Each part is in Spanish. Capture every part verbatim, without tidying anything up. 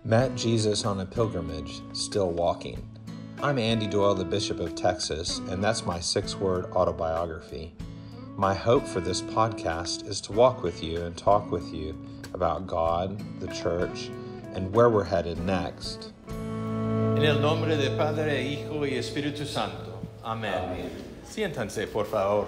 Met Jesus on a pilgrimage, still walking. I'm Andy Doyle, the Bishop of Texas, and that's my six-word autobiography. My hope for this podcast is to walk with you and talk with you about God, the church, and where we're headed next. En el nombre de Padre, Hijo y Espíritu Santo. Amén. Amén. Siéntanse, por favor.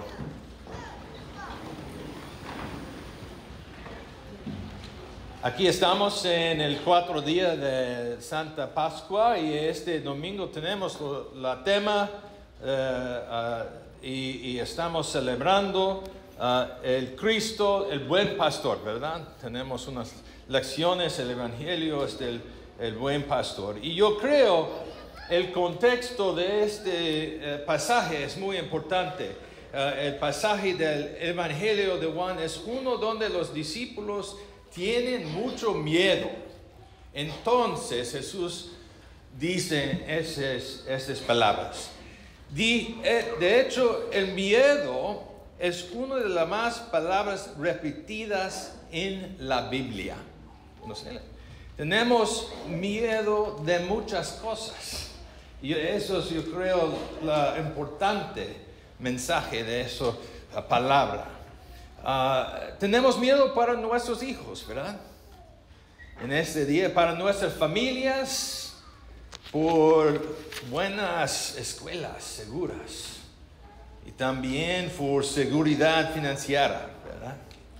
Aquí estamos en el cuatro día de Santa Pascua y este domingo tenemos la tema uh, uh, y, y estamos celebrando uh, el Cristo, el buen pastor, ¿verdad? Tenemos unas lecciones, el Evangelio es del el buen pastor. Y yo creo el contexto de este uh, pasaje es muy importante. Uh, el pasaje del Evangelio de Juan es uno donde los discípulos tienen mucho miedo. Entonces Jesús dice esas, esas palabras. De hecho, el miedo es una de las más palabras repetidas en la Biblia. No sé, tenemos miedo de muchas cosas. Y eso es, yo creo, el importante mensaje de esa palabra. Uh, tenemos miedo para nuestros hijos, ¿verdad? En este día, para nuestras familias, por buenas escuelas seguras y también por seguridad financiera, ¿verdad?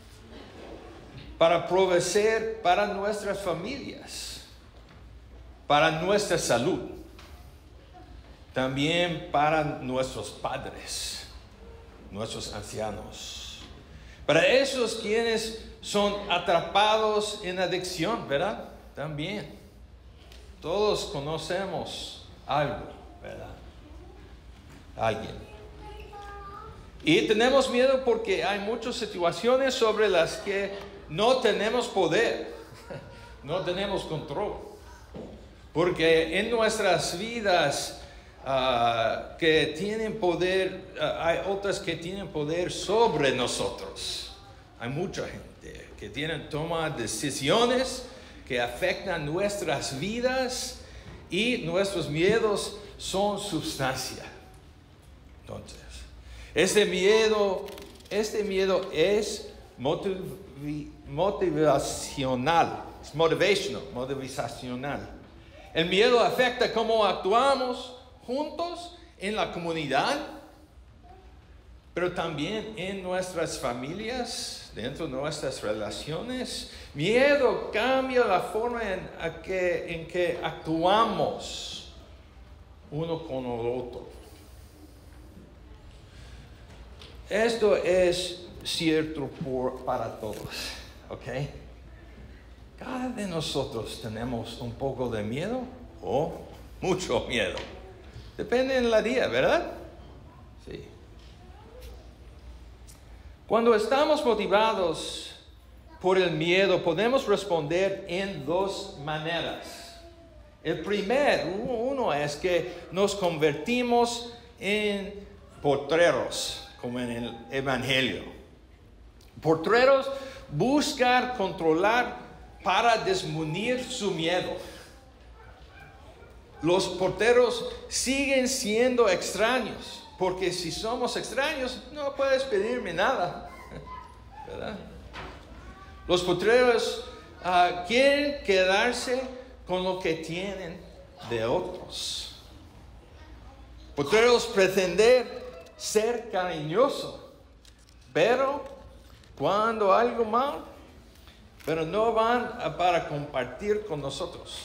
Para proveer para nuestras familias, para nuestra salud, también para nuestros padres, nuestros ancianos. Para esos quienes son atrapados en adicción, ¿verdad? También. Todos conocemos algo, ¿verdad? Alguien. Y tenemos miedo porque hay muchas situaciones sobre las que no tenemos poder, no tenemos control. Porque en nuestras vidas Uh, que tienen poder, uh, hay otras que tienen poder sobre nosotros. Hay mucha gente que tienen toma decisiones que afectan nuestras vidas y nuestros miedos son sustancia. Entonces, este miedo, este miedo es motiv- motivacional, es motivational, motivacional. El miedo afecta cómo actuamos juntos en la comunidad, pero también en nuestras familias, dentro de nuestras relaciones. Miedo cambia la forma en, a que, en que actuamos uno con el otro. Esto es cierto por, para todos, ¿ok? Cada de nosotros tenemos un poco de miedo o mucho miedo. Depende en la día, ¿verdad? Sí. Cuando estamos motivados por el miedo, podemos responder en dos maneras. El primer, uno es que nos convertimos en potreros, como en el Evangelio. Potreros buscan controlar para desmunir su miedo. Los porteros siguen siendo extraños, porque si somos extraños, no puedes pedirme nada, ¿verdad? Los porteros uh, quieren quedarse con lo que tienen de otros. Porteros pretenden ser cariñosos, pero cuando algo mal, pero no van a, para compartir con nosotros.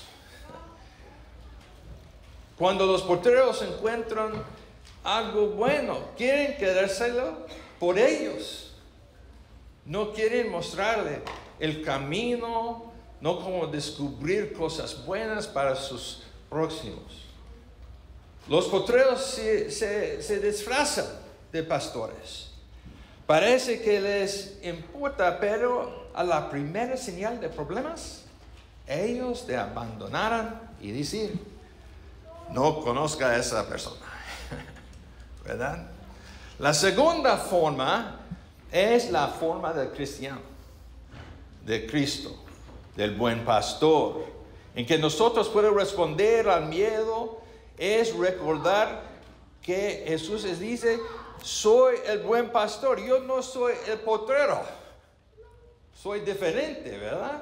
Cuando los porteros encuentran algo bueno, quieren quedárselo por ellos. No quieren mostrarle el camino, no como descubrir cosas buenas para sus próximos. Los porteros se, se, se disfrazan de pastores. Parece que les importa, pero a la primera señal de problemas, ellos te abandonarán y decir: no conozca a esa persona, ¿verdad? La segunda forma es la forma del cristiano, de Cristo, del buen pastor, en que nosotros podemos responder al miedo, es recordar que Jesús les dice, soy el buen pastor, yo no soy el potrero, soy diferente, ¿verdad?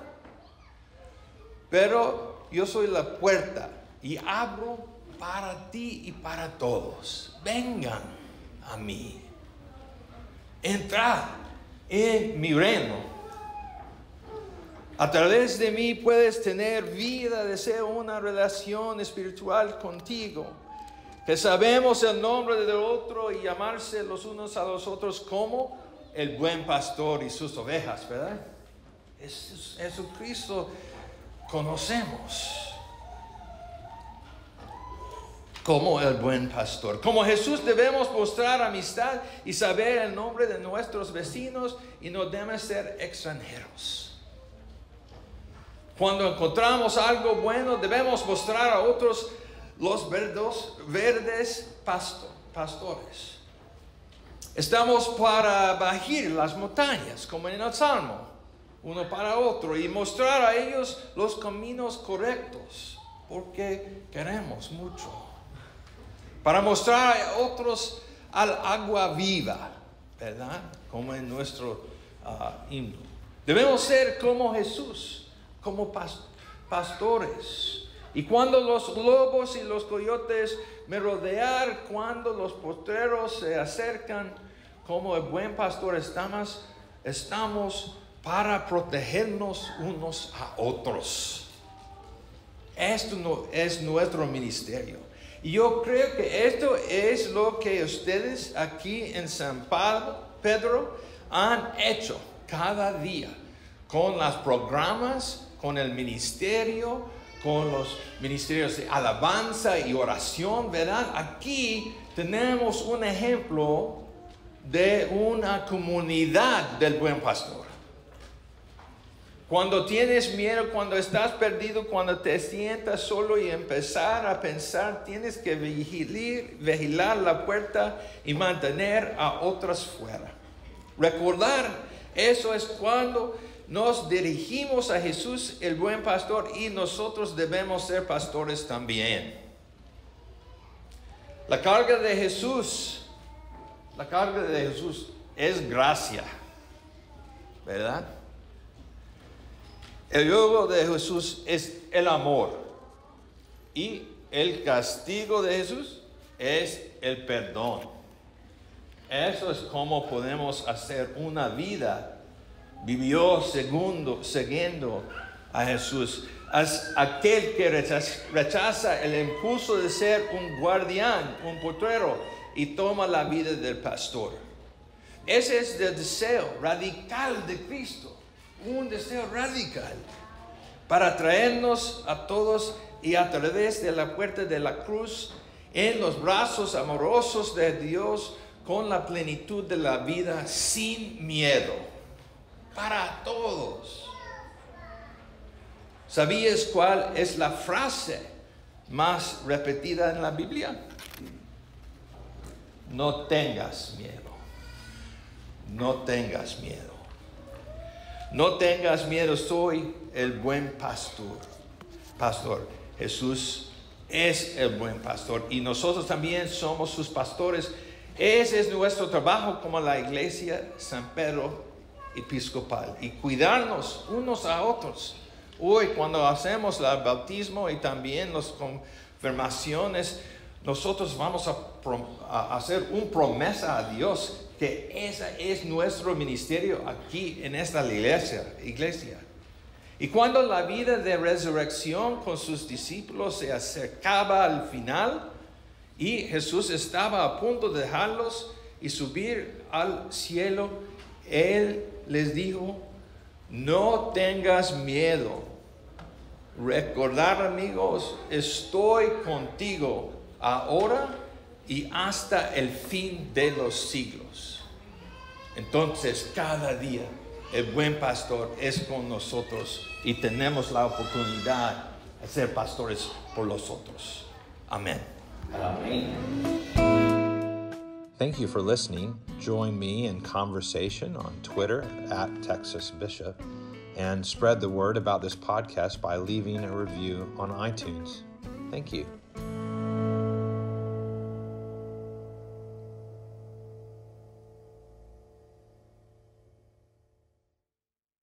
Pero yo soy la puerta y abro para ti y para todos. Vengan a mí, entrad en mi reino. A través de mí puedes tener vida, deseo una relación espiritual contigo. Que sabemos el nombre del otro y llamarse los unos a los otros como el buen pastor y sus ovejas, ¿verdad? Es Jesucristo conocemos como el buen pastor. Como Jesús debemos mostrar amistad y saber el nombre de nuestros vecinos y no debemos ser extranjeros. Cuando encontramos algo bueno, debemos mostrar a otros los verdos, verdes pasto, pastores. Estamos para bajar las montañas, como en el Salmo, uno para otro, y mostrar a ellos los caminos correctos, porque queremos mucho. Para mostrar a otros al agua viva, ¿verdad? Como en nuestro uh, himno. Debemos ser como Jesús. Como pastores. Y cuando los lobos y los coyotes me rodean, cuando los potreros se acercan, como el buen pastor estamos, estamos para protegernos unos a otros. Esto no es nuestro ministerio. Y yo creo que esto es lo que ustedes aquí en San Pedro han hecho cada día con los programas, con el ministerio, con los ministerios de alabanza y oración, ¿verdad? Aquí tenemos un ejemplo de una comunidad del buen pastor. Cuando tienes miedo, cuando estás perdido, cuando te sientas solo y empezar a pensar, tienes que vigilar, vigilar la puerta y mantener a otros fuera. Recordar, eso es cuando nos dirigimos a Jesús, el buen pastor, y nosotros debemos ser pastores también. La carga de Jesús, la carga de Jesús es gracia, ¿verdad? El yugo de Jesús es el amor y el castigo de Jesús es el perdón. Eso es como podemos hacer una vida. Vivió segundo, siguiendo a Jesús. Es aquel que rechaza, rechaza el impulso de ser un guardián, un potrero, y toma la vida del pastor. Ese es el deseo radical de Cristo. Un deseo radical para traernos a todos y a través de la puerta de la cruz en los brazos amorosos de Dios con la plenitud de la vida sin miedo. Para todos. ¿Sabías cuál es la frase más repetida en la Biblia? No tengas miedo. No tengas miedo. No tengas miedo, soy el buen pastor. Pastor, Jesús es el buen pastor y nosotros también somos sus pastores. Ese es nuestro trabajo como la iglesia San Pedro Episcopal y cuidarnos unos a otros. Hoy cuando hacemos el bautismo y también las confirmaciones, nosotros vamos a, a hacer una promesa a Dios que ese es nuestro ministerio aquí en esta iglesia, iglesia. Y cuando la vida de resurrección con sus discípulos se acercaba al final y Jesús estaba a punto de dejarlos y subir al cielo, Él les dijo, no tengas miedo. Recordar, amigos, estoy contigo ahora y hasta el fin de los siglos. Entonces, cada día, el buen pastor es con nosotros y tenemos la oportunidad de ser pastores por los otros. Amén. Amén. Thank you for listening. Join me in conversation on Twitter at Texas Bishop and spread the word about this podcast by leaving a review on iTunes. Thank you.